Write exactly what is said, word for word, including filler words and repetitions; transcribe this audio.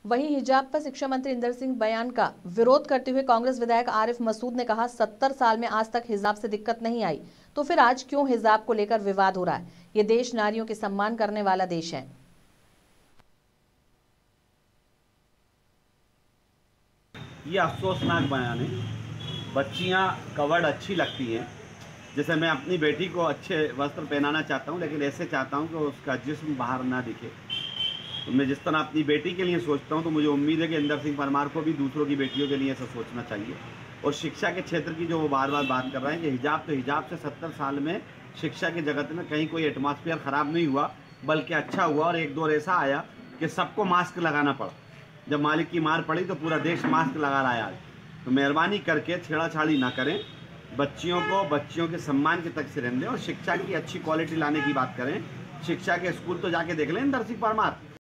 वहीं हिजाब पर शिक्षा मंत्री इंदर सिंह बयान का विरोध करते हुए कांग्रेस विधायक आरिफ मसूद ने कहा, सत्तर साल में आज तक हिजाब से दिक्कत नहीं आई, तो फिर आज क्यों हिजाब को लेकर विवाद हो रहा है। ये देश नारियों के सम्मान करने वाला देश है। ये अफसोसनाक बयान है। बच्चियां कवर्ड अच्छी लगती हैं, जैसे मैं अपनी बेटी को अच्छे वस्त्र पहनाना चाहता हूं, लेकिन ऐसे चाहता हूं कि उसका जिस्म बाहर ना दिखे। तो मैं जिस तरह अपनी बेटी के लिए सोचता हूं, तो मुझे उम्मीद है कि इंदर सिंह परमार को भी दूसरों की बेटियों के लिए ऐसा सोचना चाहिए। और शिक्षा के क्षेत्र की जो वो बार बार बात कर रहे हैं कि हिजाब, तो हिजाब से सत्तर साल में शिक्षा के जगत में कहीं कोई एटमॉस्फेयर ख़राब नहीं हुआ, बल्कि अच्छा हुआ। और एक दौर ऐसा आया कि सबको मास्क लगाना पड़ा। जब मालिक की मार पड़ी तो पूरा देश मास्क लगा रहा है आज। तो मेहरबानी करके छेड़ाछाड़ी ना करें, बच्चियों को बच्चियों के सम्मान के तक से रहने दें और शिक्षा की अच्छी क्वालिटी लाने की बात करें। शिक्षा के स्कूल तो जाके देख लें इंदर सिंह परमार।